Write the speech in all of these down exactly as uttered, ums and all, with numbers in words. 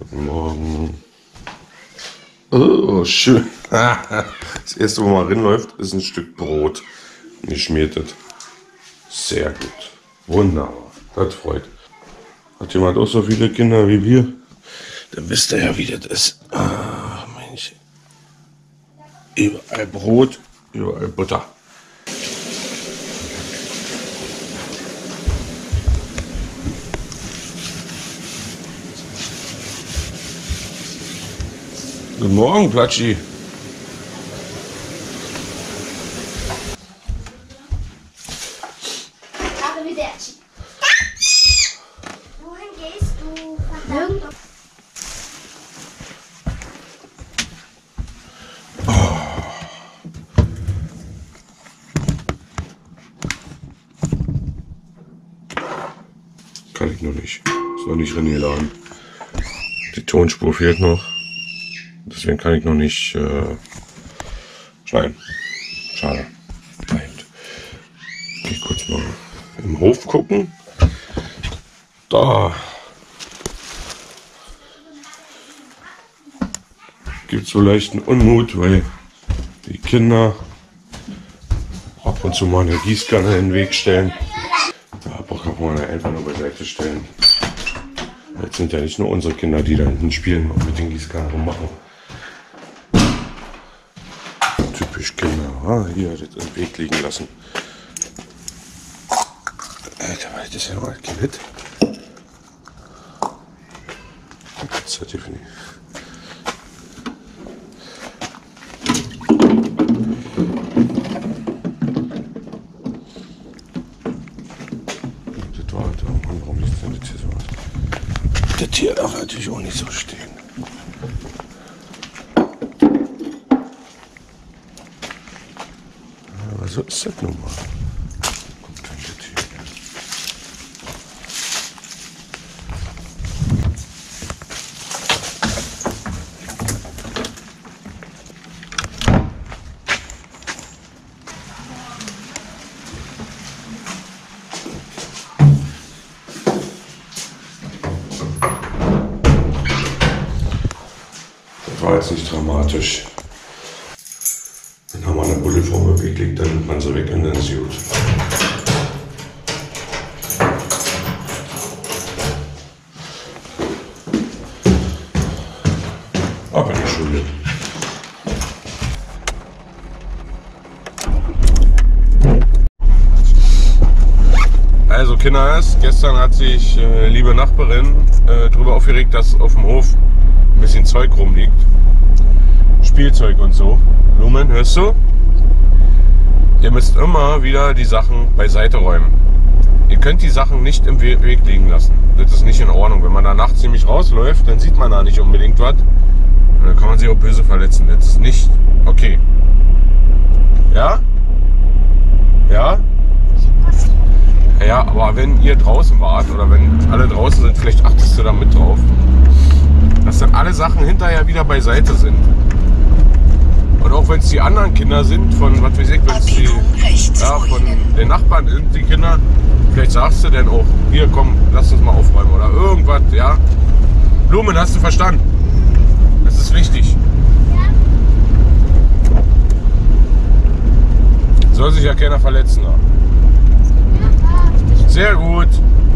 Guten Morgen. Oh, schön. Das erste, wo man reinläuft, ist ein Stück Brot. Geschmiertes. Sehr gut. Wunderbar. Das freut. Hat jemand auch so viele Kinder wie wir? Dann wisst ihr ja, wie das ist. Ah, Mensch. Überall Brot, überall Butter. Guten Morgen, Platschi. Arrivederci. Wohin gehst du? Verdammt. Kann ich noch nicht. Ist noch nicht reingeladen. Die Tonspur fehlt noch. Deswegen kann ich noch nicht äh, schneiden. Schade. Ich kurz mal im Hof gucken. Da gibt es so leichten Unmut, weil die Kinder ab und zu mal eine Gießkanne in den Weg stellen. Da kann man einfach nur beiseite stellen. Jetzt sind ja nicht nur unsere Kinder, die da hinten spielen und mit den Gießkannen rummachen. Typisch Kinder. Ah, hier hat jetzt im Weg liegen lassen. Alter, das ist ja noch ein Kind. Das hat Tiffany. Das war halt irgendwann, warum liegt denn das hier so aus? Das hier darf natürlich auch nicht so stehen. Aber so ist das nun mal. War jetzt nicht dramatisch. Wenn da mal eine Bulle vor mir liegt, dann nimmt man sie weg und dann ist gut. Aber nicht schuld. Also Kinders, gestern hat sich äh, liebe Nachbarin äh, darüber aufgeregt, dass auf dem Hof ein bisschen Zeug rumliegt. Spielzeug und so. Lumen, hörst du? Ihr müsst immer wieder die Sachen beiseite räumen. Ihr könnt die Sachen nicht im Weg liegen lassen. Das ist nicht in Ordnung. Wenn man da nachts ziemlich rausläuft, dann sieht man da nicht unbedingt was. Und dann kann man sich auch böse verletzen. Das ist nicht okay. Ja? Ja? Ja, aber wenn ihr draußen wart oder wenn alle draußen sind, vielleicht achtest du da mit drauf, dass dann alle Sachen hinterher wieder beiseite sind. Und auch wenn es die anderen Kinder sind, von was weiß ich, wenn es die, ja, von den Nachbarn sind, die Kinder, vielleicht sagst du dann auch, hier komm, lass uns mal aufräumen oder irgendwas, ja. Blumen, hast du verstanden? Das ist wichtig. Soll sich ja keiner verletzen. Ja. Sehr gut.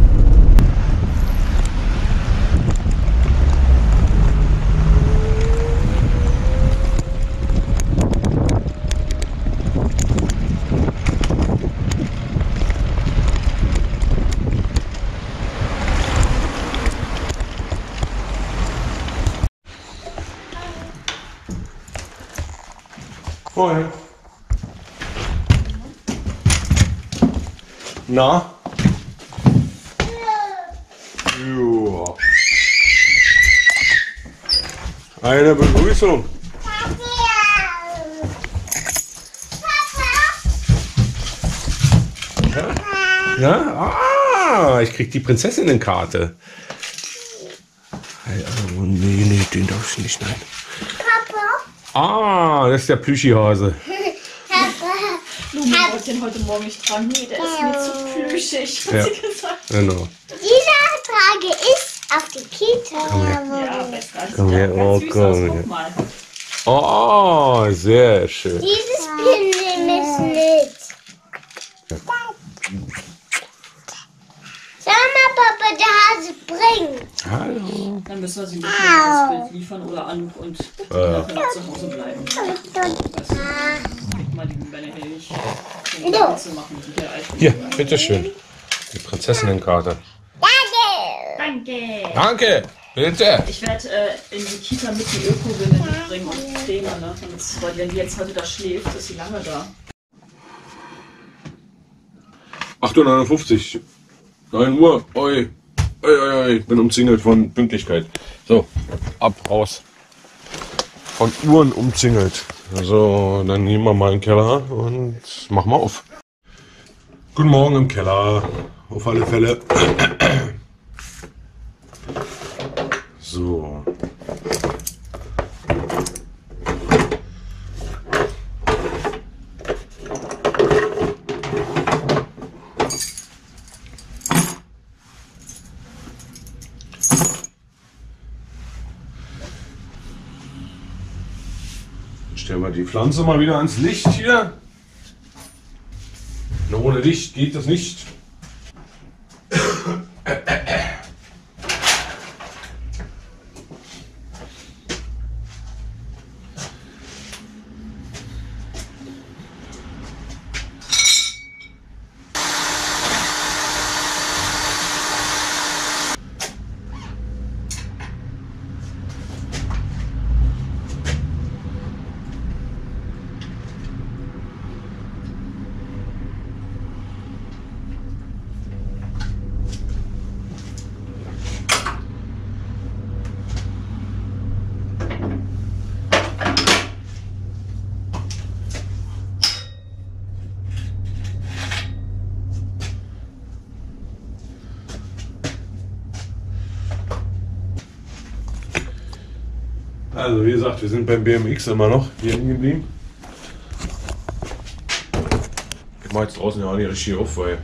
Vorher. Na? Ja. Eine Begrüßung. Ja? Ja? Ah, ich krieg die Prinzessinnenkarte. Oh, nee, nee, den darf ich nicht, nein. Ah, das ist der Plüschihase. Lumen wollte den heute Morgen nicht tragen. Nee, der ist mir zu plüschig, hat Ja, sie gesagt. genau. Diese Frage ist Auf die Kita. Ja, besser als Komm ja, her, ganz oh, süß komm aus. her. Guck mal. Oh, sehr schön. Dieses Pinsel ist nicht. Sag mal, Papa, der Hase bringt. Hallo. Dann müssen wir sie nicht mehr das Bild liefern oder an und Ja. dann können wir zu Hause bleiben. Guck mal, die Bälle hätte ich um Ja. zu machen mit der alten. Hier, bitteschön. Die Prinzessinnenkarte. Danke! Danke, bitte. Ich werde äh, in die Kita mit die Öko-Winde mitbringen und Creme, ne? Und, weil wenn die jetzt heute da schläft, ist sie lange da. acht Uhr neunundfünfzig. neun Uhr. Oi. Oi, oi, oi. Ich bin umzingelt von Pünktlichkeit. So, ab, raus. Von Uhren umzingelt. Also, dann gehen wir mal in den Keller und machen wir auf. Guten Morgen im Keller. Auf alle Fälle. So. Stellen wir die Pflanze mal wieder ans Licht hier. Ohne Licht geht das nicht. Also wie gesagt, wir sind beim B M X immer noch hier hängen geblieben. Ich mache jetzt draußen ja auch nicht richtig auf, weil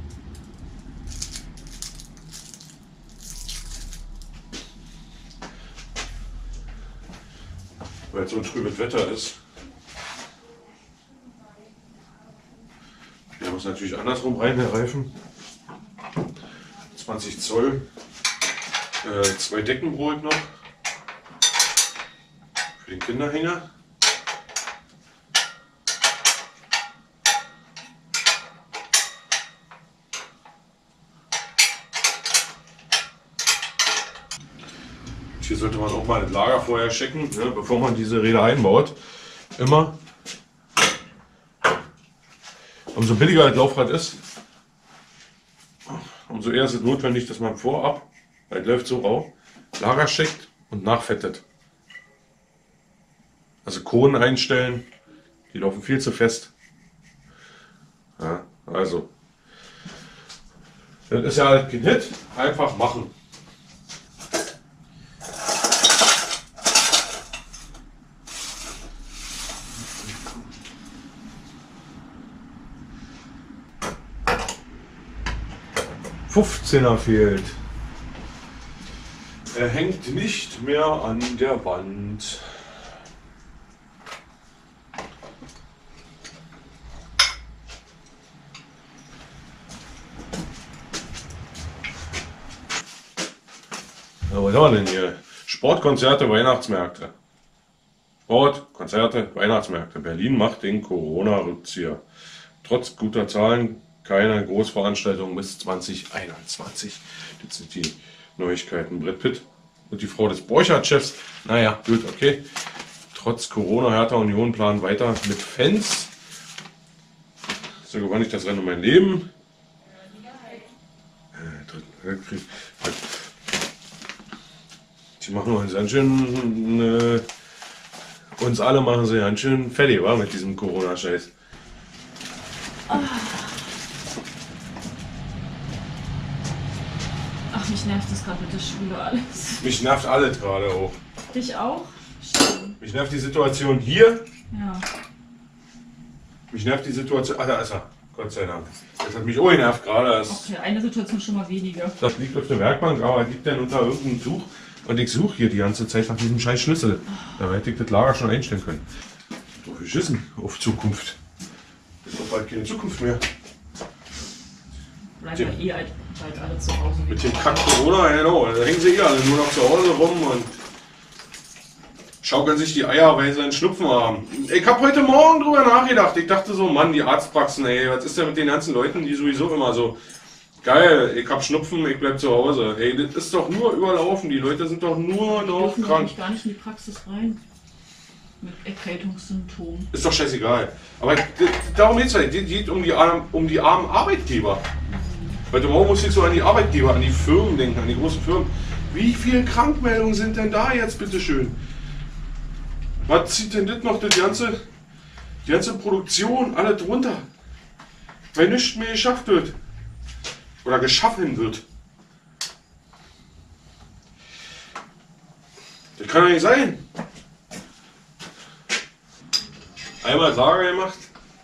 weil so ein trübes Wetter ist. Der muss natürlich andersrum rein, der Reifen. zwanzig Zoll. Äh, zwei Deckenbrot noch. Für den Kinderhänger. Hier sollte man auch mal das Lager vorher checken, ne, bevor man diese Räder einbaut. Immer. Umso billiger das Laufrad ist, umso eher ist es notwendig, dass man vorab, weil es läuft so rau, Lager checkt und nachfettet. Also Kohlen einstellen, die laufen viel zu fest. Ja, also, das ist ja halt kein Hit, einfach machen. fünfzehner fehlt. Er hängt nicht mehr an der Wand. Ja, was haben wir denn hier? Sportkonzerte, Weihnachtsmärkte. Sport, Konzerte, Weihnachtsmärkte. Berlin macht den Corona-Rückzieher. Trotz guter Zahlen keine Großveranstaltung bis zwanzig einundzwanzig. Das sind die Neuigkeiten. Brad Pitt und die Frau des Borchardt-Chefs. Naja, gut, okay. Trotz Corona, Hertha Union planen weiter mit Fans. So gewann ich das Rennen um mein Leben. Die machen uns ganz schön, äh, uns alle machen sie ganz schön fertig, wa, mit diesem Corona-Scheiß. Ach, mich nervt das gerade mit der Schule alles. Mich nervt alles gerade auch. Dich auch? Schön. Mich nervt die Situation hier. Ja. Mich nervt die Situation. Ah, da ist er. Gott sei Dank. Das hat mich auch genervt gerade. Das, Okay, eine Situation schon mal weniger. das liegt auf der Werkbank, aber liegt dann unter irgendeinem Tuch. Und ich suche hier die ganze Zeit nach diesem scheiß Schlüssel. Da hätte ich das Lager schon einstellen können. So geschissen auf Zukunft. Ist doch bald keine Zukunft mehr. Bleiben ja eh bald alle zu Hause. Mit dem Kack Corona, genau. Da hängen sie eh alle nur noch zu Hause rum und schaukeln sich die Eier, weil sie einen Schnupfen haben. Ich habe heute Morgen drüber nachgedacht. Ich dachte so, Mann, die Arztpraxen, ey, was ist denn mit den ganzen Leuten, die sowieso immer so, geil, ich hab Schnupfen, ich bleib zu Hause. Ey, das ist doch nur überlaufen. Die Leute sind doch nur Die noch dürfen doch krank. eigentlich gar nicht in die Praxis rein. Mit Erkältungssymptomen. Ist doch scheißegal. Aber d- darum geht's halt. Es geht um die, armen- um die armen Arbeitgeber. Heute Morgen muss ich so an die Arbeitgeber, an die Firmen denken, an die großen Firmen. Wie viele Krankmeldungen sind denn da jetzt, bitteschön? Was zieht denn das noch, das ganze, die ganze Produktion, alle drunter? Weil nichts mehr geschafft wird. Oder geschaffen wird. Das kann doch nicht sein. Einmal Lager gemacht.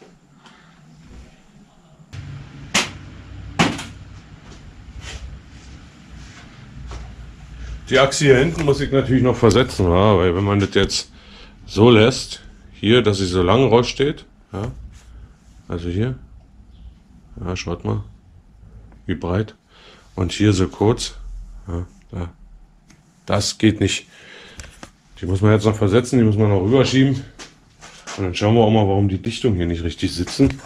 Die Achse hier hinten muss ich natürlich noch versetzen, ja, weil wenn man das jetzt so lässt, hier, dass sie so lang raussteht, ja, also hier, ja, schaut mal, wie breit, und hier so kurz, ja, da, das geht nicht. Die muss man jetzt noch versetzen, die muss man noch rüberschieben. Und dann schauen wir auch mal, warum die Dichtungen hier nicht richtig sitzen.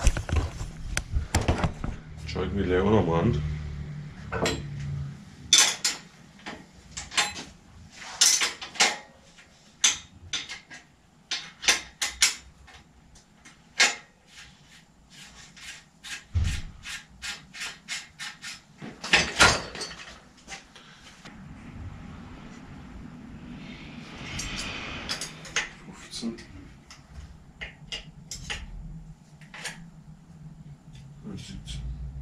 Schalten wir gleich auch noch mal an. fünfzehn. siebzehn.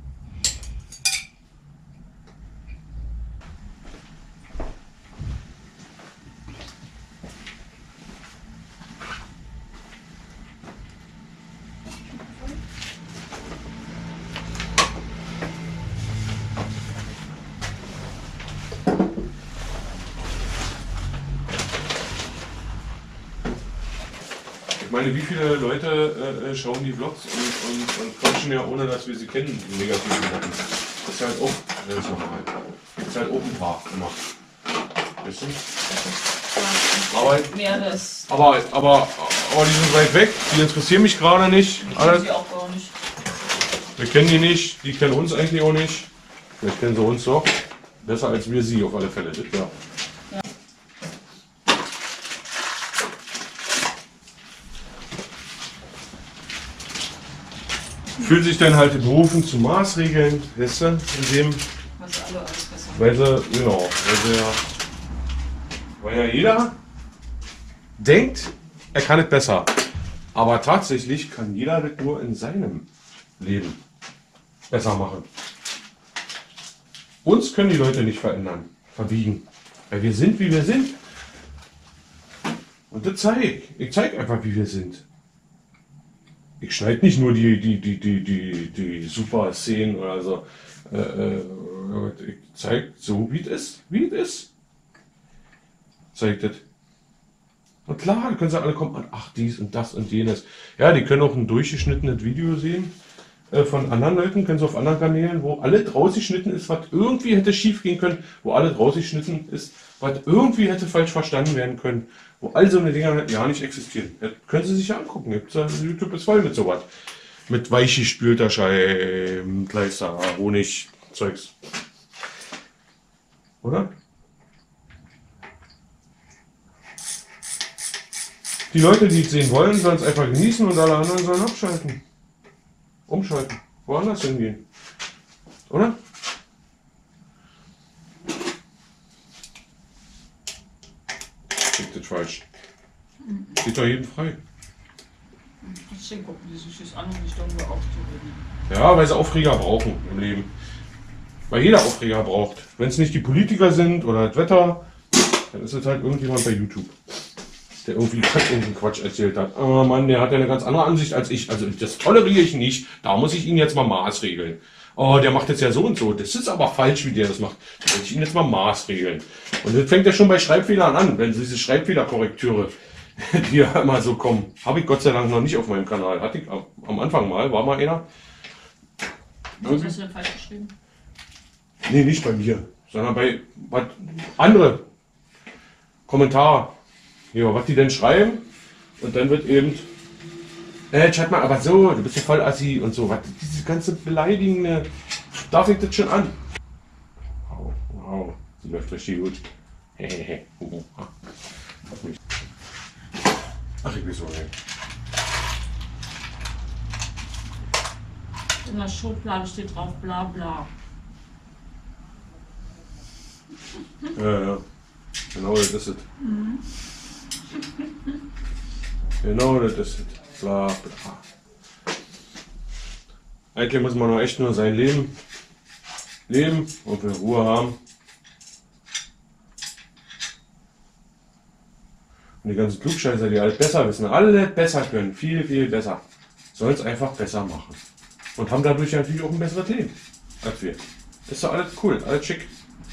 Ich meine, wie viele Leute äh, schauen die Vlogs und, und, und quatschen ja, ohne dass wir sie kennen, die negativen Sachen. Das ist halt auch, das ist normal. Das ist halt auch ein paar immer. Weißt du? Aber, Mehr das. aber, aber, aber die sind weit weg, die interessieren mich gerade nicht. Ich Alle. sie auch gar nicht. Wir kennen die nicht, die kennen uns eigentlich auch nicht. Vielleicht kennen sie uns doch. Besser als wir sie auf alle Fälle. Das, ja. Fühlt sich dann halt berufen zu Maßregeln, weißt du, in dem, Was alle alles besser. weil sie, genau, weil sie ja, weil ja jeder denkt, er kann es besser. Aber tatsächlich kann jeder das nur in seinem Leben besser machen. Uns können die Leute nicht verändern, verbiegen, weil wir sind, wie wir sind. Und das zeige ich. Ich zeige einfach, wie wir sind. Ich schneide nicht nur die, die, die, die, die, die super Szenen oder so. Äh, äh, ich zeige so, wie es ist. Wie es ist. Zeigt das. Und klar, dann können sie alle kommen an, ach, dies und das und jenes. Ja, die können auch ein durchgeschnittenes Video sehen äh, von anderen Leuten, können sie auf anderen Kanälen, wo alle draus geschnitten ist, was irgendwie hätte schief gehen können, wo alle draus geschnitten ist, was irgendwie hätte falsch verstanden werden können, wo all so eine Dinger ja nicht existieren. Das können sie sich ja angucken. YouTube ist voll mit sowas. Mit weichgespülter Scheiben, Kleister, Honig, Zeugs. Oder? Die Leute, die es sehen wollen, sollen es einfach genießen und alle anderen sollen abschalten. Umschalten. Woanders hingehen. Oder? Das falsch. Geht doch jedem frei. Deswegen gucken die sich das an, um sich darüber aufzuregen. Ja, weil sie Aufreger brauchen im Leben. Weil jeder Aufreger braucht. Wenn es nicht die Politiker sind oder das Wetter, dann ist es halt irgendjemand bei YouTube. der irgendwie irgendeinen Quatsch erzählt hat. Oh Mann, der hat ja eine ganz andere Ansicht als ich. Also das toleriere ich nicht. Da muss ich ihn jetzt mal maßregeln. Oh, der macht jetzt ja so und so. Das ist aber falsch, wie der das macht. Da muss ich ihn jetzt mal maßregeln. Und das fängt ja schon bei Schreibfehlern an, wenn diese Schreibfehlerkorrekteure, die ja immer so kommen. Habe ich Gott sei Dank noch nicht auf meinem Kanal. Hatte ich am Anfang mal, war mal einer. Was hast du denn falsch geschrieben? Nee, nicht bei mir, sondern bei, bei andere Kommentare. Ja, was die denn schreiben. Und dann wird eben, äh, schreib mal, aber so, du bist ja voll assi und so. Was, diese ganze beleidigende, darf ich das schon an? Wow, wow, sie läuft richtig gut. Hehehe. Ach, ich bin so weg. In der Schublade steht drauf bla bla. Ja, ja. Genau, das ist es. Mhm. Genau, das ist es. Bla, bla. Eigentlich muss man nur echt nur sein Leben leben und in Ruhe haben. Und die ganzen Klugscheißer, die alles besser wissen, alle besser können, viel, viel besser, sollen es einfach besser machen. Und haben dadurch natürlich auch ein besseres Leben als wir. Ist doch alles cool, alles schick.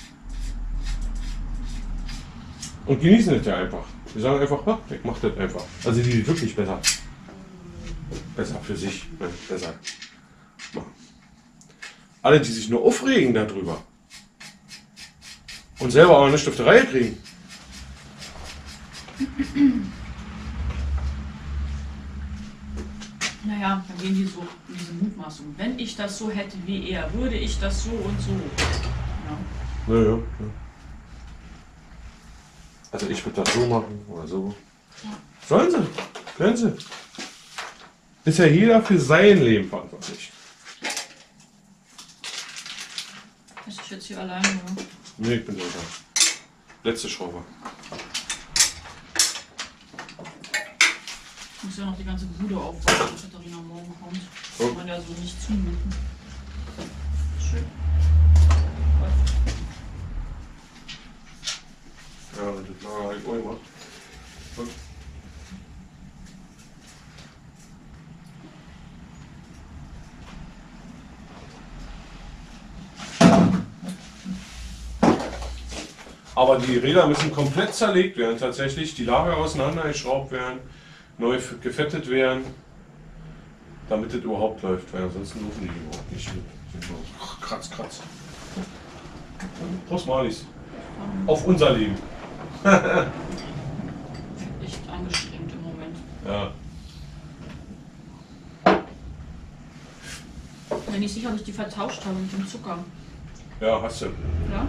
Und genießen es ja einfach. Die sagen einfach, ha, ich mach das einfach. Also die wirklich besser. Besser für sich. Ne, besser. Machen. Alle, die sich nur aufregen darüber. Und selber aber nicht auf die Reihe kriegen. Naja, dann gehen die so in diese Mutmaßung. Wenn ich das so hätte wie er, würde ich das so und so. Ja. Naja, ja. Also ich würde das so machen oder so. Ja. Sollen sie? Können sie? Ist ja jeder für sein Leben verantwortlich. Ist ich jetzt hier alleine, oder? Nee, ich bin da. Letzte Schraube. Ich muss ja noch die ganze Bude aufbauen, bis Katharina morgen kommt. Das kann man ja so nicht zumuten. Schön. Ja, das war ich auch gemacht. Und aber die Räder müssen komplett zerlegt werden, tatsächlich. Die Lager auseinandergeschraubt werden, neu gefettet werden, damit das überhaupt läuft, weil ansonsten laufen die überhaupt nicht mit. Kratz, kratz. Prost Marlies. Auf unser Leben. Echt angestrengt im Moment. Ja. Wenn ich sicher, ob ich die vertauscht habe mit dem Zucker. Ja, hast du. Ja?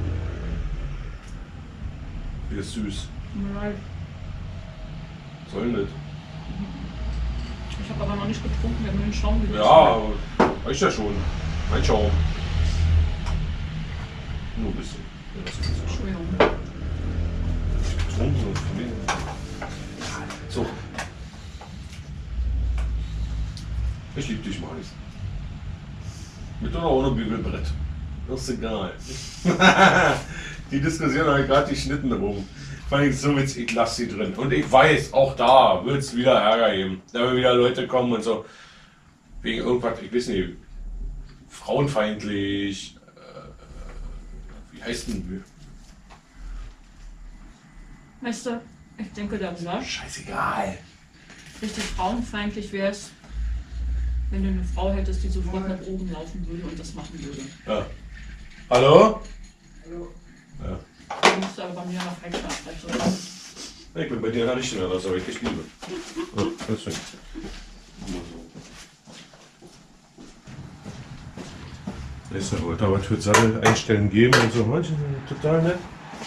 Die ist süß. Nein. Soll nicht. Ich habe aber noch nicht getrunken, wir haben den Schaum gelöst. Ja, reicht ja schon. Ein Schaum. Nur ein bisschen. Ja, das ist ein bisschen. Entschuldigung. Getrunken und verliehen. So. Ich liebe dich, Marlies. Mit oder ohne Bügelbrett. Das ist egal. Die Diskussion habe ich gerade geschnitten rum. Fand ich so witzig, ich lasse sie drin. Und ich weiß, auch da wird es wieder Ärger geben. Da werden wieder Leute kommen und so. Wegen irgendwas, ich weiß nicht, frauenfeindlich. Äh, wie heißt denn? Weißt du, ich denke, der Blush Scheißegal. richtig frauenfeindlich wäre es, wenn du eine Frau hättest, die sofort nach oben laufen würde und das machen würde. Ja. Hallo? Hallo. Ja. Du musst aber bei mir noch rechts absprechen. Ich bin bei dir der Richtige, das habe ich dich liebe. Ja, deswegen. Ist ja wohl, da was für Sattel einstellen geben und so. Manche sind total nett.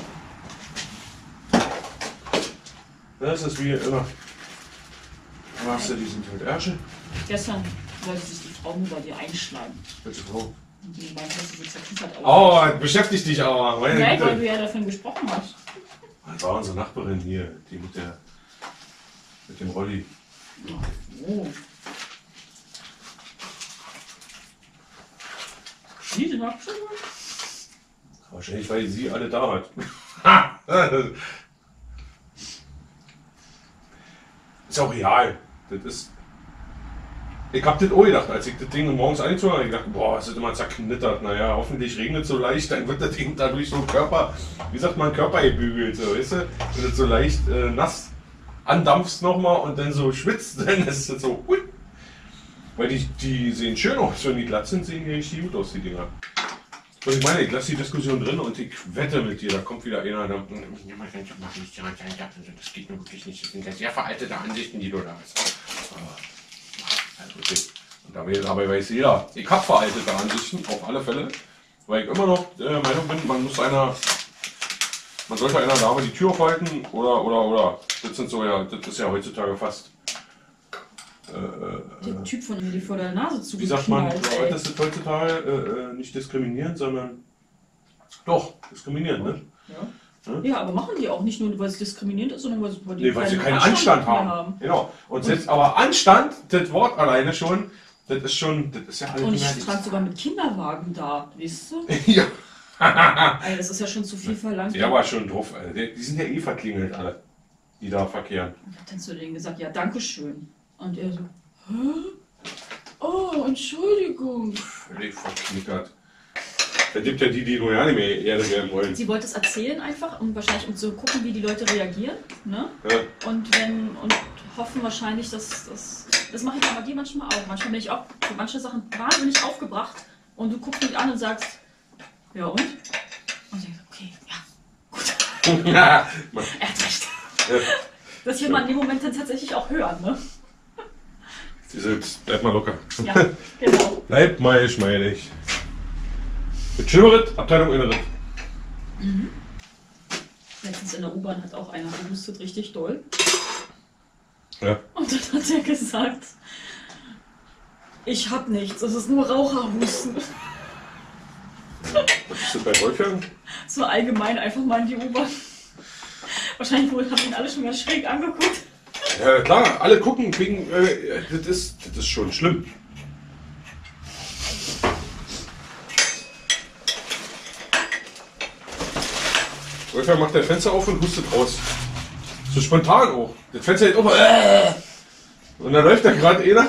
Das ist wie immer. Machst du diesen mit Ärsche? Gestern wollte sich die Frau nur bei dir einschlagen. Welche Frau? Und die meinte, dass sie so zerknittert Oh, beschäftigt dich aber. Meine Nein, weil Güte. du ja davon gesprochen hast. Das war unsere Nachbarin hier, die mit der mit dem Rolli. Oh. Die sind auch schon mal. Wahrscheinlich, weil sie alle da hat. Ha! ist auch real. Das ist. Ich hab das auch gedacht, als ich das Ding morgens eingezogen habe, ich gedacht, boah, es ist immer zerknittert. Naja, hoffentlich regnet es so leicht, dann wird das Ding dadurch so Körper, wie sagt man, Körper gebügelt, so, weißt du? Wenn es so leicht äh, nass andampfst nochmal und dann so schwitzt, dann ist es so, hui. Weil die, die sehen schön aus, wenn die glatt sind, sehen die richtig gut aus, die Dinger. Und ich meine, ich lasse die Diskussion drin und ich wette mit dir, da kommt wieder einer, der, das geht mir wirklich nicht, das sind ja sehr veraltete Ansichten, die du da hast. Und dabei, dabei weiß jeder, ich habe veraltete Ansichten, auf alle Fälle, weil ich immer noch der Meinung bin, man muss einer, man sollte einer Dame die Tür aufhalten oder, oder, oder, das sind so, ja, das ist ja heutzutage fast. Äh, Der Typ von mir, die vor der Nase zu. Wie sagt man, das ist heutzutage äh, nicht diskriminierend, sondern doch, diskriminierend, ne? Ja. Ja, aber machen die auch nicht nur, weil es diskriminierend ist, sondern weil sie, weil die nee, weil sie keinen Anstand, Anstand haben. haben. Genau. Und selbst, aber Anstand, das Wort alleine schon, das ist schon, das ist ja halt. Und ich stand sogar mit Kinderwagen da, weißt du? Ja. Alter, das ist ja schon zu viel verlangt. Der war schon doof, Alter. Die sind ja eh verklingelt, alle, die da verkehren. Und hat dann zu denen gesagt, ja, danke schön. Und er so, hä? Oh, Entschuldigung. Völlig verknickert. Da gibt ja die, die nur ja nicht mehr Erde werden wollen. Sie wollte es erzählen einfach, um wahrscheinlich um zu gucken, wie die Leute reagieren. Ne? Ja. Und wenn und hoffen wahrscheinlich, dass das. Das mache ich aber die manchmal auch. Manchmal bin ich auch für manche Sachen wahnsinnig aufgebracht und du guckst mich an und sagst, ja und? Und ich denke, okay, ja, gut. Ja. Er hat recht. Ja. Das will man in dem Moment dann tatsächlich auch hören, ne? Jetzt bleib mal locker. Ja, genau. Bleib mal geschmeidig. Mit Schimmerit, Abteilung Innere. Mhm. Letztens in der U-Bahn hat auch einer gehustet, richtig doll. Ja. Und dann hat er gesagt, ich hab nichts, das ist nur Raucherhusten. Was ist das bei Wolfgang? So allgemein einfach mal in die U-Bahn. Wahrscheinlich wohl haben ihn alle schon ganz schräg angeguckt. Ja klar, alle gucken wegen, äh, das, ist, das ist schon schlimm. Wolfgang macht das Fenster auf und hustet raus. So spontan auch. Das Fenster geht auf. Äh, und dann läuft da gerade einer.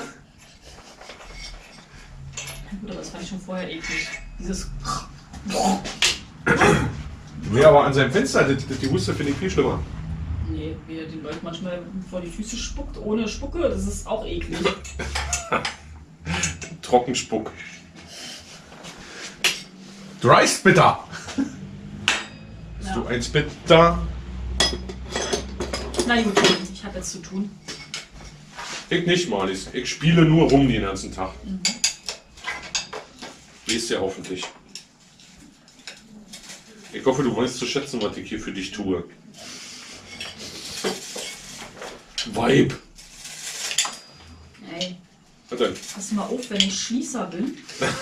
Gut, aber das fand ich schon vorher eklig. Dieses. Nee, aber an seinem Fenster, das, das, die Huste finde ich viel schlimmer. Nee, wie er den Leuten manchmal vor die Füße spuckt, ohne Spucke, das ist auch eklig. Trockenspuck. Dry Spitter. Bist Ja. du ein Spitter? Na gut, ich habe jetzt zu tun. Ich nicht, Marlies. Ich spiele nur rum den ganzen Tag. Mhm. Weißt ja hoffentlich. Ich hoffe, du weißt zu schätzen, was ich hier für dich tue. Vibe. Ey, Was denn? pass mal auf, wenn ich Schließer bin.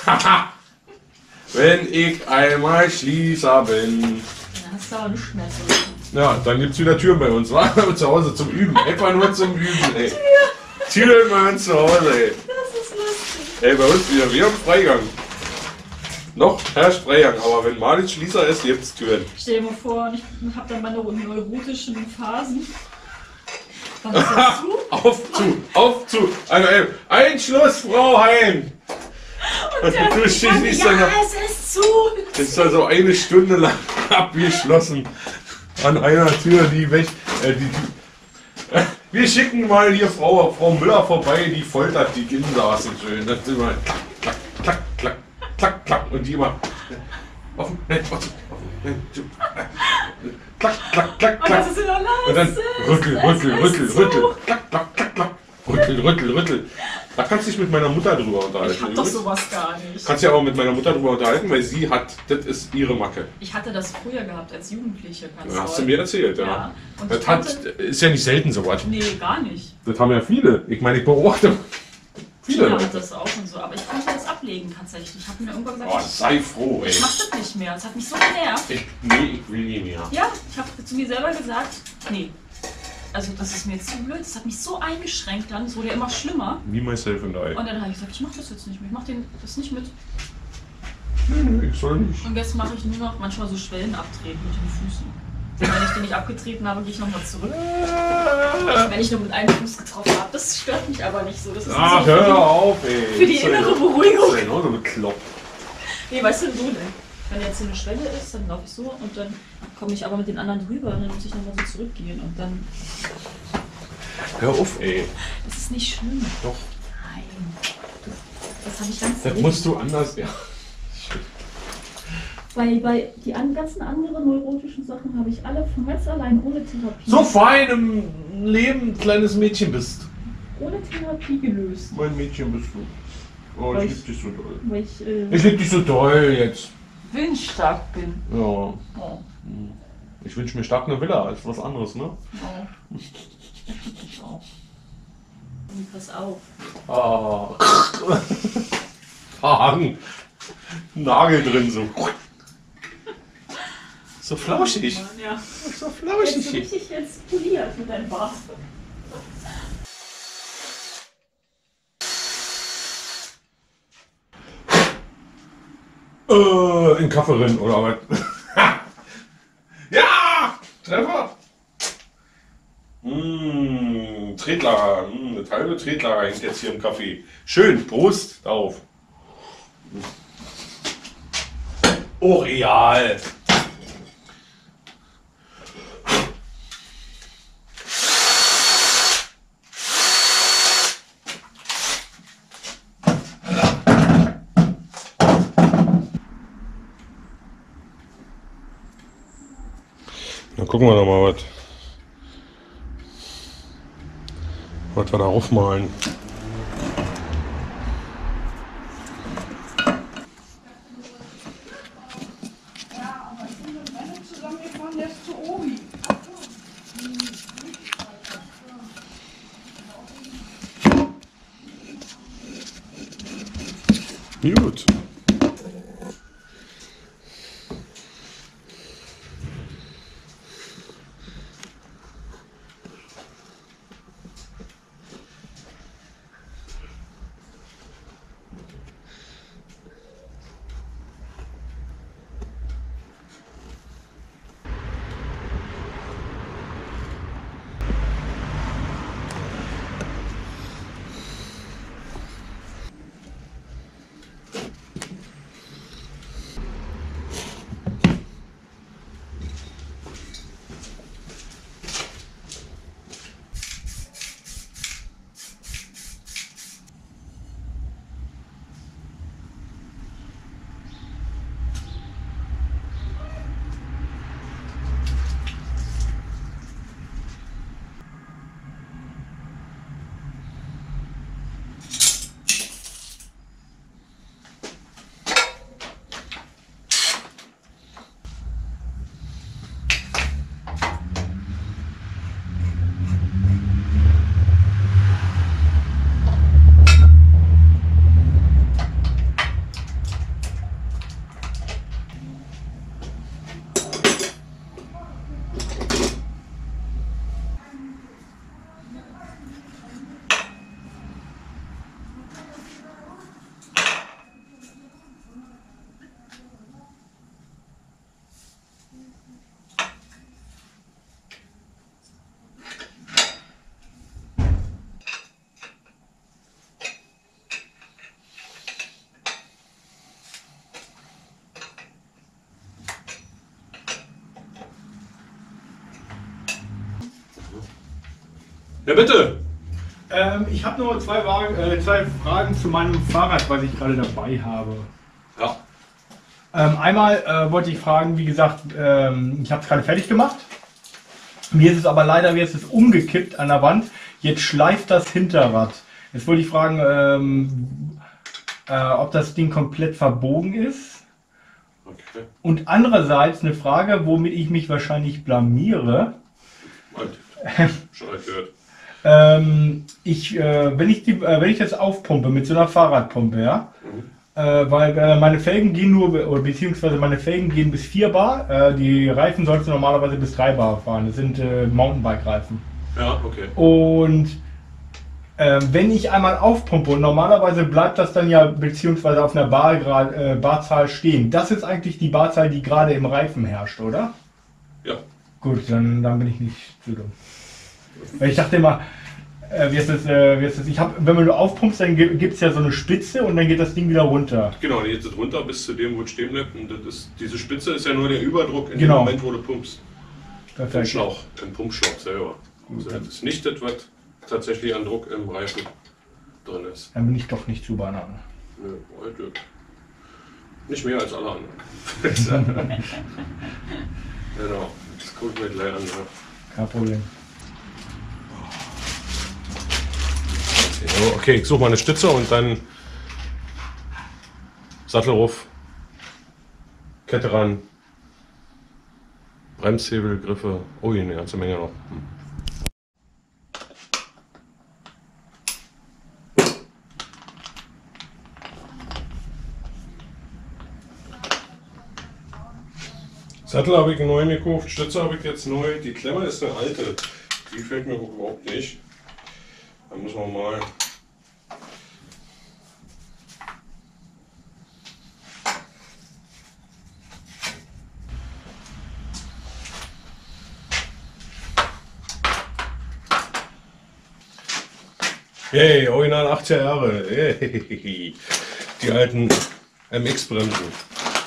Wenn ich einmal Schließer bin. Dann hast du aber nichts mehr zu machen. Ja, dann gibt's wieder Türen bei uns, wa? Zu Hause zum Üben. Etwa nur zum Üben, ey. Türen bei uns zu Hause, ey. Das ist lustig. Ey, bei uns wieder, wir haben Freigang. Noch herrscht Freigang, aber wenn Marlies Schließer ist, gibt's Türen. Stell dir mal vor, ich habe dann meine neurotischen Phasen. Was ist das zu? Auf zu, auf zu. Also, ey, Einschluss, Frau Hein. Und der du schließt ja, dann es ist zu. Das ist also eine Stunde lang abgeschlossen an einer Tür, die weg. Äh, die, die, äh, wir schicken mal hier Frau, Frau Müller vorbei, die foltert die Insassen schön. Das ist immer klack, klack, klack, klack, klack. Und die immer offen, nein, offen, offen, nein, zu, äh, klack, klack, klack, Und klack. das ist immer leise. Und dann rüttel, Es rüttel, ist rüttel, zu. rüttel, klack, klack, klack, klack. Rüttel, rüttel, rüttel. Da kannst du dich mit meiner Mutter drüber unterhalten. Ich hab doch sowas gar nicht. Kannst ja auch mit meiner Mutter drüber unterhalten, weil sie hat, das ist ihre Macke. Ich hatte das früher gehabt als Jugendliche. Kannst Das hast du du mir erzählt, ja. Ja. Und Das ich hat, konnte- ist ja nicht selten so was. Nee, gar nicht. Das haben ja viele. Ich meine, ich beobachte viele Tina hat Leute. das auch und so. Aber ich konnte das ablegen tatsächlich. Ich habe mir irgendwann gesagt, Oh, ich, sei froh, ey. ich mach das nicht mehr. Das hat mich so genervt. Ich, nee, ich will nie mehr. Ja, ich habe zu mir selber gesagt, nee. Also das ist mir jetzt zu blöd. Das hat mich so eingeschränkt dann. Es wurde ja immer schlimmer. Me, myself and I. Und dann habe ich gesagt, ich mache das jetzt nicht mehr. Ich mache den das nicht mit. Nee, nee, ich soll nicht. Und jetzt mache ich nur noch manchmal so Schwellen abtreten mit den Füßen. Wenn ich den nicht abgetreten habe, gehe ich nochmal zurück. Wenn ich nur mit einem Fuß getroffen habe, das stört mich aber nicht so. Das ist Ach, so hör für die, auf, ey. für die innere Beruhigung. Das ist ja so bekloppt. Nee, weißt du, so denn? Wenn jetzt hier eine Schwelle ist, dann laufe ich so und dann komme ich aber mit den anderen drüber und dann muss ich nochmal so zurückgehen und dann... Hör auf, ey. Das ist nicht schlimm. Doch. Nein. Das habe ich ganz Das musst du anders, ja. Bei, bei die an, ganzen anderen neurotischen Sachen habe ich alle von ganz allein ohne Therapie. So fein im Leben, kleines Mädchen bist. Ohne Therapie gelöst. Mein Mädchen bist du. Oh, Weil ich ich- lieb dich so doll. Weil ich äh, Ich lieb dich so doll jetzt. willensstark bin. Ja. Oh. Ich wünsche mir stark eine Villa als was anderes, ne? Oh. Ich auch. Und pass auf. Ah. Verhangen. Nagel drin so. So flauschig. Mann, ja. So Jetzt so flauschig. richtig jetzt poliert mit deinem Bart. Äh, in Kaffee rein oder was? Ja! Treffer! Mmh, Tretlager. Mmh, eine halbe Tretlager hängt jetzt hier im Kaffee. Schön, Prost darauf. Oh, real. Dann gucken wir doch mal, was, was wir da aufmalen. Gut. Ja, bitte. Ähm, ich habe nur zwei, Wagen, äh, zwei Fragen zu meinem Fahrrad, was ich gerade dabei habe. Ja. Ähm, einmal äh, wollte ich fragen, wie gesagt, ähm, ich habe es gerade fertig gemacht. Mir ist es aber leider jetzt ist umgekippt an der Wand. Jetzt schleift das Hinterrad. Jetzt wollte ich fragen, ähm, äh, ob das Ding komplett verbogen ist. Okay. Und andererseits eine Frage, womit ich mich wahrscheinlich blamiere. Schon gehört. Ähm, ich, äh, wenn, ich die, äh, wenn ich das aufpumpe mit so einer Fahrradpumpe, ja, Mhm. äh, weil äh, meine Felgen gehen nur, oder beziehungsweise meine Felgen gehen bis vier Bar, äh, die Reifen sollst du normalerweise bis drei Bar fahren, das sind äh, Mountainbike-Reifen. Ja, okay. Und äh, wenn ich einmal aufpumpe und normalerweise bleibt das dann ja beziehungsweise auf einer Bar, grad, äh, Barzahl stehen, das ist eigentlich die Barzahl, die gerade im Reifen herrscht, oder? Ja. Gut, dann, dann bin ich nicht zu dumm. Weil ich dachte immer, äh, wie ist das, äh, wie ist das? Ich hab, wenn man nur aufpumpst, dann gibt es ja so eine Spitze und dann geht das Ding wieder runter. Genau, die geht jetzt runter bis zu dem, wo es stehen bleibt. Und das ist, diese Spitze ist ja nur der Überdruck in Genau. dem Moment, wo du pumpst. Im Perfekt. Schlauch, im Pumpschlauch selber. Also das ist nicht das, was tatsächlich an Druck im Reifen drin ist. Dann bin ich doch nicht zu Banane. Nö, heute nicht mehr als alle anderen. Genau, das gucken wir gleich an. Ja. Kein Problem. So, okay, ich suche mal eine Stütze und dann Sattelruf, Kette ran, Bremshebel, Griffe. Oh, hier eine ganze Menge noch. Hm. Sattel habe ich neu gekauft, Stütze habe ich jetzt neu. Die Klemme ist eine alte, die gefällt mir überhaupt nicht. Da müssen wir mal. Hey, original achtziger Jahre. Hey. Die alten M X-Bremsen.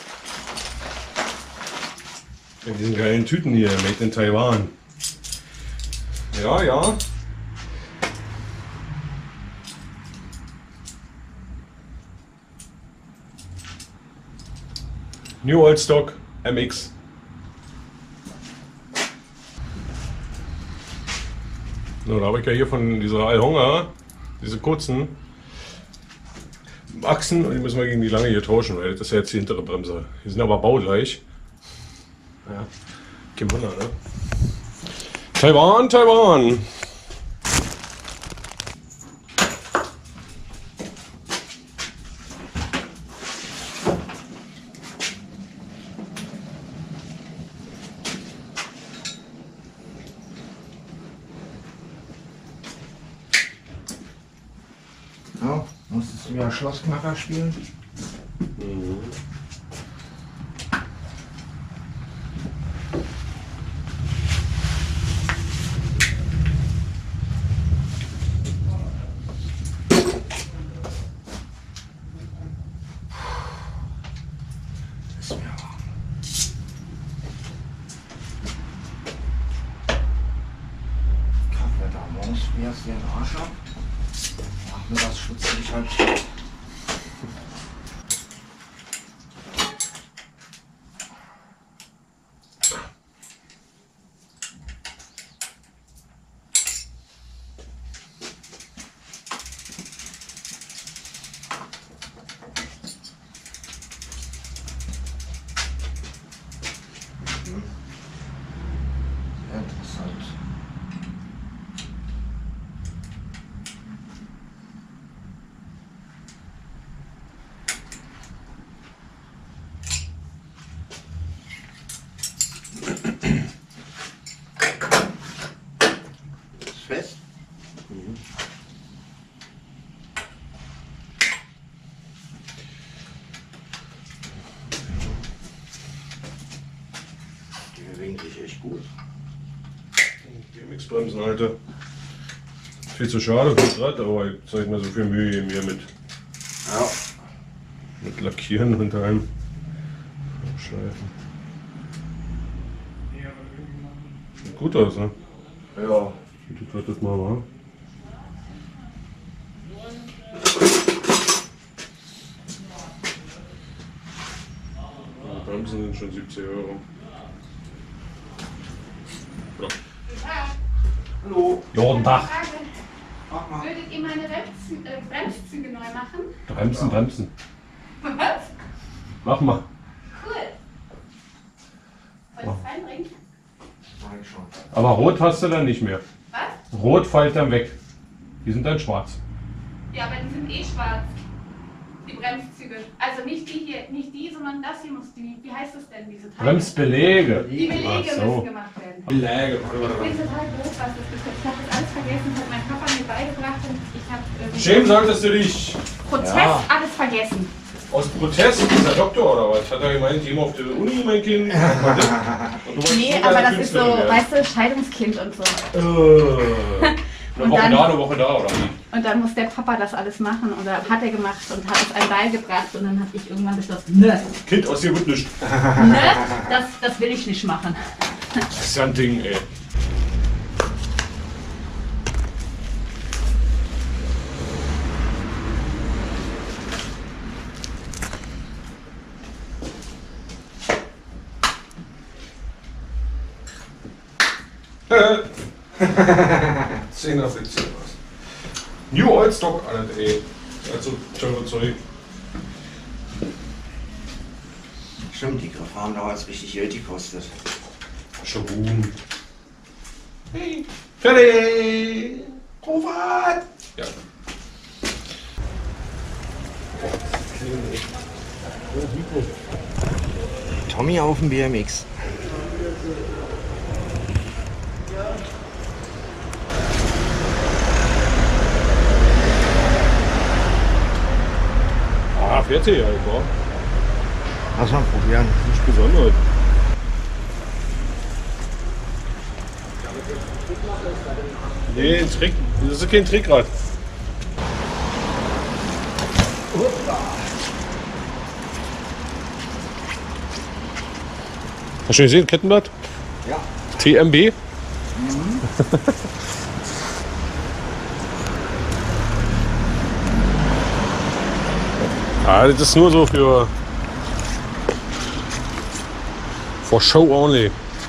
In diesen geilen Tüten hier, made in Taiwan. Ja, ja. New Old Stock M X. So, da habe ich ja hier von dieser Alhonga, diese kurzen Achsen, und die müssen wir gegen die lange hier tauschen, weil das ist ja jetzt die hintere Bremse. Die sind aber baugleich. Ja, kein Wunder, ne? Taiwan, Taiwan! Ja, musstest du ja Schlossknacker spielen? Mhm. Ist mir warm. Kaffee da morgens frierst dir den Arsch ab. Nachmittags schwitzt du dich halt tot. Sehr interessant. Ist fest? Die bewegen sich echt gut. Die M X-Bremsen, Alter. Viel zu schade fürs Rad, aber ich zeige mir so viel Mühe eben hier mit, Ja. mit Lackieren und einem Schleifen. Sieht gut aus, ne? Ja. Ich würde das mal machen. Die Bremsen sind schon siebzig Euro. Ja. Hallo. Guten Tag. Mach mal. Würdet ihr meine Bremszü äh, Bremszüge neu machen? Bremsen, Bremsen. Was? Mach mal. Cool. Soll ich es reinbringen? Sag ich schon. Aber rot hast du dann nicht mehr. Was? Rot fällt dann weg. Die sind dann schwarz. Ja, aber die sind eh schwarz. Die Bremszüge. Also nicht die hier, nicht die, sondern das hier muss die. Wie heißt das denn, diese Teile? Bremsbeläge. Die Belege Ach so. müssen gemacht werden. Beläge. Ich bin total groß, was das betrifft. Ich habe das alles vergessen, das hat mein Papa mir beigebracht und ich habe äh, Schämen solltest du dich. Prozess Ja. alles vergessen. Aus Protest ist er Doktor oder was? Hat er gemeint, geh mal auf die Uni, mein Kind? Und du wolltest Nee, sogar aber eine das ist so, Künstlerin werden. weißt du, Scheidungskind und so. Äh. Eine Und Woche dann- da, eine Woche da, oder wie? Und dann muss der Papa das alles machen und dann hat er gemacht und hat es einem beigebracht und dann habe ich irgendwann beschlossen, ne, Kind aus dir wird nichts. ne, das, das will ich nicht machen. Das ist ja ein Ding, ey. zehn nach siebzehn was. New Old Stock, alles, ey. Also, teure Zeug. Stimmt, die Griffe haben damals richtig Geld gekostet. Schaboom. Hey. Fertig! Robert! Ja. Tommy auf dem B M X. Ah, fertig, ja, klar. Lass mal probieren. Nicht besonders. Nee, ein Trick. Das ist kein Trickrad. Hast du gesehen, Kettenblatt? Ja. T M B? Ah, das ist nur so für for show only.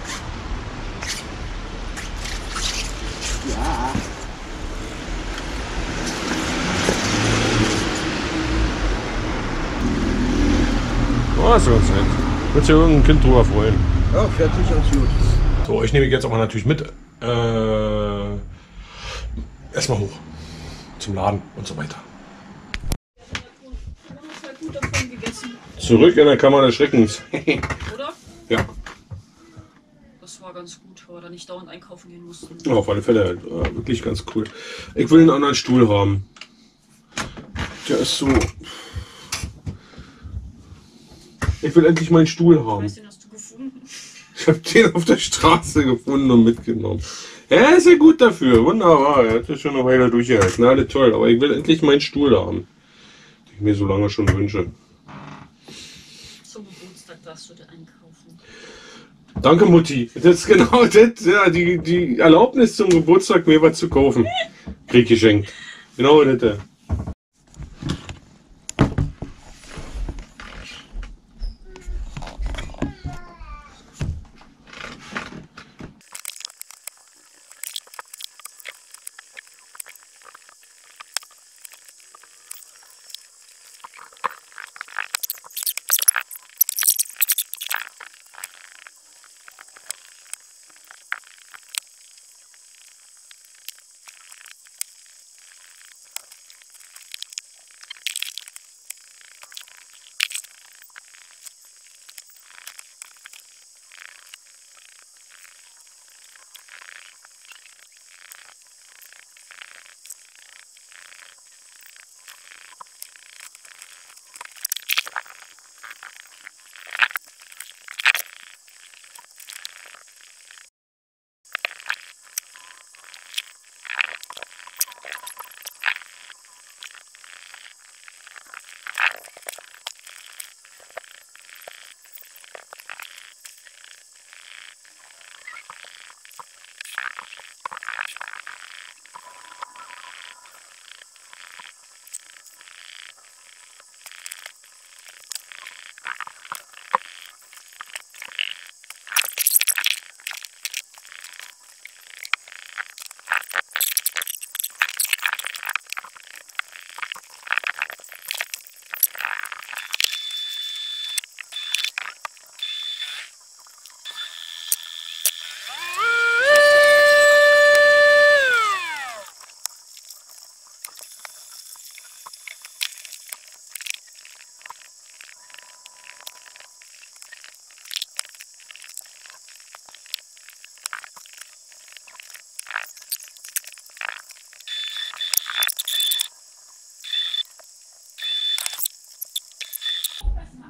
Oh, das ist ganz nett. Wird sich irgendein Kind drüber freuen. Ja, fertig und gut. So, euch nehme ich jetzt aber natürlich mit. Äh, erstmal hoch. Zum Laden und so weiter. Gut davon gegessen, Zurück in der Kammer des Schreckens. oder? Ja, Das war ganz gut, weil wir da nicht dauernd einkaufen gehen mussten. ja, auf alle Fälle. Äh, wirklich ganz cool. Ich will einen anderen Stuhl haben. Der ist so. Ich will endlich meinen Stuhl haben. Weißt du, den hast du gefunden? Ich habe den auf der Straße gefunden und mitgenommen. Er ist ja gut dafür. Wunderbar. Er hat ja schon eine Weile durchgehalten. Alles toll. Aber ich will endlich meinen Stuhl haben. Den ich mir so lange schon wünsche. Zum Geburtstag darfst du dir einkaufen. Danke, Mutti. Das ist genau das. Ja, die, die Erlaubnis zum Geburtstag, mir was zu kaufen. Krieg geschenkt. Genau das.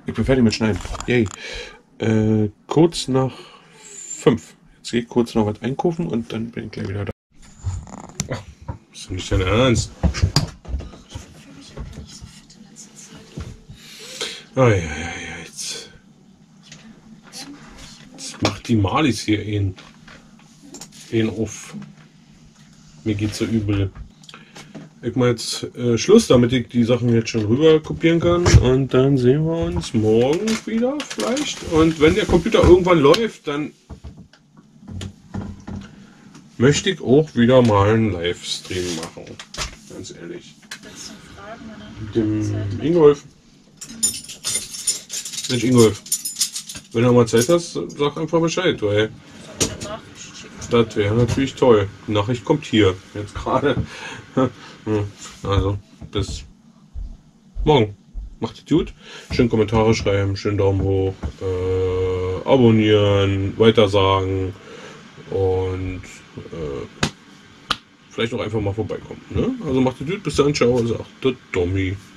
Ich bin fertig mit Schneiden. Yay. Äh, kurz nach fünf. Jetzt gehe ich kurz noch was einkaufen und dann bin ich gleich wieder da. Ach, ist doch nicht dein Ernst. Ah, ja, ja, ja, jetzt. Jetzt macht die Malis hier ihn. ihn auf. Mir geht's so übel. Ich mache jetzt äh, Schluss, damit ich die Sachen jetzt schon rüber kopieren kann. Und dann sehen wir uns morgen wieder vielleicht. Und wenn der Computer irgendwann läuft, dann möchte ich auch wieder mal einen Livestream machen. Ganz ehrlich. Mit dem Ingolf. Mensch Ingolf, wenn du mal Zeit hast, sag einfach Bescheid, weil das wäre natürlich toll. Die Nachricht kommt hier, jetzt gerade. Also, bis morgen. Macht es gut. Schön Kommentare schreiben, schön Daumen hoch, äh, abonnieren, weitersagen und äh, vielleicht auch einfach mal vorbeikommen. Ne? Also macht es gut, bis dann, ciao, sagt der Dommi.